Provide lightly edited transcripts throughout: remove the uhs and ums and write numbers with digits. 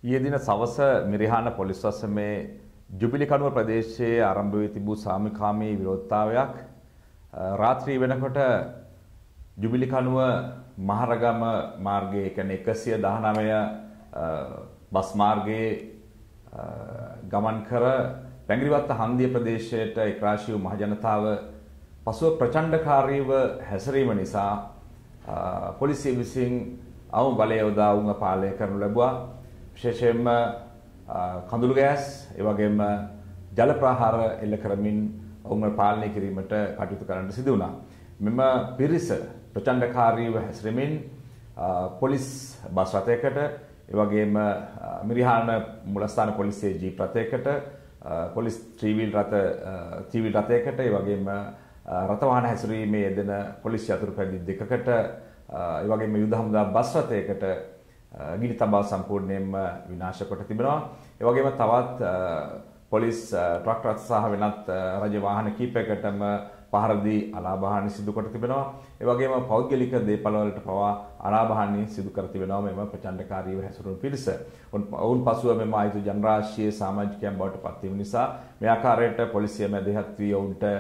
ඊයේ දින සවස මිරිහාන පොලිස් වසමේ ජුබිලි කනුව ප්‍රදේශයේ ආරම්භ වී තිබූ සාමකාමී විරෝධතාවයක් රාත්‍රී වෙනකොට ජුබිලි කනුව මහරගම මාර්ගයේ කියන්නේ 119 බස් මාර්ගයේ ගමන් කර පැංගිරිවත්ත හන්දිය ප්‍රදේශයට එක්රාශී වූ මහජනතාව පසුව ප්‍රචණ්ඩකාරීව හැසිරීම නිසා පොලිසිය විසින් අවම බලය යොදා වුණ පාලනය කරනු ලැබුවා. විශේෂයෙන්ම කඳුළු ගෑස් ඒ වගේම ජල ප්‍රහාර එල්ල කරමින් ඔවුන්ව පාලනය කිරීමට කටයුතු කරන්න සිදු වුණා. මෙම පිරිස ප්‍රචණ්ඩකාරීව හැසිරෙමින් පොලිස් බස් රථයකට ඒ වගේම මිරිහාන මුලස්ථාන පොලිසියේ ජීප් රථයකට පොලිස් ත්‍රිවිල් රථයකට ඒ වගේම රථ වාහන හැසිරීමේ යෙදෙන පොලිස් යතුරුපැදි දෙකකට ඒ වගේම යුද හමුදා බස් රථයකට ගිනි තබා සම්පූර්ණයෙන්ම විනාශ කොට තිබෙනවා. ඒ වගේම තවත් පොලිස් ට්‍රක් රථ සහ වෙනත් රජ වාහන කිහිපයකටම පහර දී අලාභහානි සිදු කොට තිබෙනවා. ඒ වගේම පෞද්ගලික දේපළ වලට පවා අලාභහානි සිදු කර තිබෙනවා මෙම ප්‍රචණ්ඩකාරීව හැසිරුණු පිරිස. ඔවුන් පසුව මෙම ආයුධ ජනරාශියේ සමාජිකයන් බවට පත් වීම නිසා මේ ආකාරයට පොලිසිය මැදිහත් වී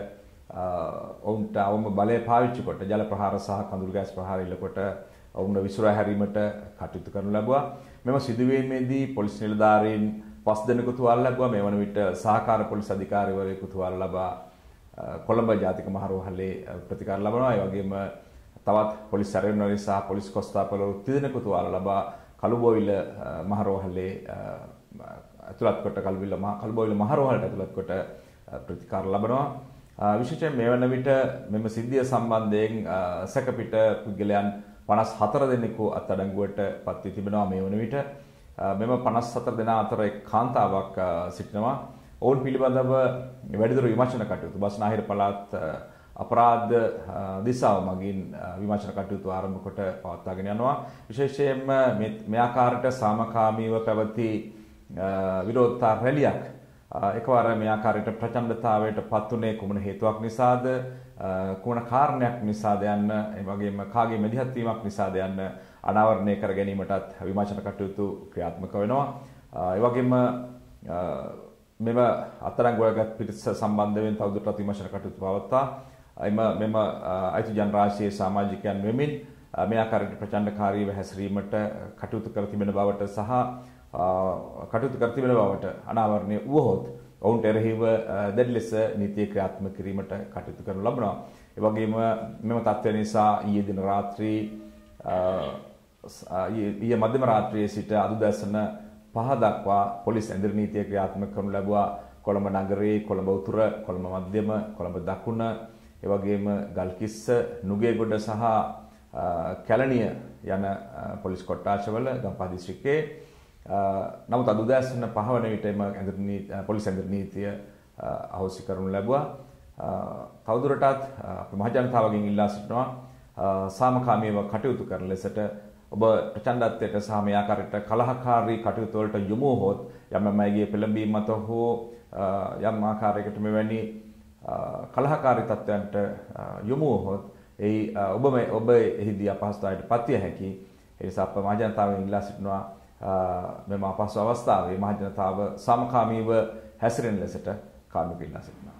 ඔවුන්ට අවම බලය පාවිච්චි කොට ජල ප්‍රහාර සහ කඳුළු ගෑස් ප්‍රහාර ඉල්ලකොට ඔවුන්ව විසුරා හැරීමට කටයුතු කරනු ලැබුවා. මෙම සිදුවීමේදී පොලිස් නිලධාරීන් 5 දෙනෙකු තුවාල ලැබුවා. මේ වන විට සහකාර පොලිස් අධිකාරිවරයෙකු තුවාල ලබා කොළඹ ජාතික මහරෝහලේ ප්‍රතිකාර ලබනවා. ඒ වගේම තවත් පොලිස් සැරයුම්වලින් සහ පොලිස් කොස්තාපලවරු 30 දෙනෙකු තුවාල ලබා කළුබෝවිල මහරෝහලේ ඇතුළත් කොට කළුබෝවිල මහරෝහලට ඇතුළත් කොට ප්‍රතිකාර ලබනවා. විශේෂයෙන් මේ වන විට මෙම සිද්ධිය සම්බන්ධයෙන් සැකපිට පුද්ගලයන් 54 දෙනෙකු අත්අඩංගුවට පත් වී තිබෙනවා. මේ වන විට මෙම 54 දෙනා අතර එක් කාන්තාවක් සිටිනවා. ඔවුන් පිළිබඳව වැඩිදුර විමර්ශන කටයුතු බස්නාහිර පළාත් අපරාධ දිසාව මගින් විමර්ශන කටයුතු ආරම්භ කොට පවත්වාගෙන යනවා. විශේෂයෙන්ම මේ ආකාරයට සාමකාමීව පැවති විරෝධතා රැලියක් එකවර මේ ආකාරයට ප්‍රචණ්ඩතාවයට පත්ුනේ කුමන හේතුවක් නිසාද, කුමන කාරණයක් නිසාද යන්න, ඒ වගේම කාගේ මැදිහත් වීමක් නිසාද යන්න අනාවරණය කර ගැනීමටත් විමර්ශන කටයුතු ක්‍රියාත්මක වෙනවා. ඒ වගේම මෙම අත්අඩංගුවටගත් පිරිස සම්බන්ධයෙන් තවදුරටත් විමර්ශන කටයුතු පවත්වා මෙම අයිති ජනරාශියේ සමාජිකයන් වෙමින් මේ ආකාරයට ප්‍රචණ්ඩකාරීව හැසිරීමට කටයුතු කර තිබෙන බවට සහ කටයුතු කර තිබෙන බවට අනාවරණය වුවහොත් ඔවුන්ට එරෙහිව දැඩි ලෙස නීතිය ක්‍රියාත්මක කිරීමට කටයුතු කරනු ලබනවා. ඒ වගේම මෙම තත්ත්වය නිසා ඊයේ මධ්‍යම රාත්‍රියේ සිට අද උදෑසන 5 දක්වා පොලිස් ඇඳිරි නීතිය ක්‍රියාත්මක කරනු ලැබුවා. කොළඹ නගරයේ, කොළඹ උතුර, කොළඹ මධ්‍යම, කොළඹ දකුණ, ඒ වගේම ගල්කිස්ස, නුගේගොඩ සහ කැලණිය යන පොලිස් කොට්ටාශවල ගම්පහ දිස්ත්‍රික්කයේ නමුත් අද උදෑසන 5 වන විට පොලිස් ඇඳිරි නීතිය අහෝසි කරනු ලැබුවා. තවදුරටත් අපේ මහජනතාවගෙන් ඉල්ලා සිටිනවා සාමකාමීව කටයුතු කරන ලෙසට ඔබ ප්‍රචණ්ඩත්වයට සහ මේ ආකාරයට කලහකාරී කටයුතු වලට යොමු වුවහොත් යම් අයගේ පෙළඹීම මත හෝ යම් ආකාරයකට මෙවැනි කලහකාරී තත්ත්වයන්ට යොමු වුවහොත් ඔබ එහිදී අපහසුතාවයට පත්විය හැකි. ඒ නිසා අප මහජනතාවෙන් ඉල්ලා සිටිනවා මෙම අපහසු අවස්ථාවේ මහජනතාව සාමකාමීව හැසිරෙන ලෙසට කාර්මික ඉල්ලා සිටිනවා.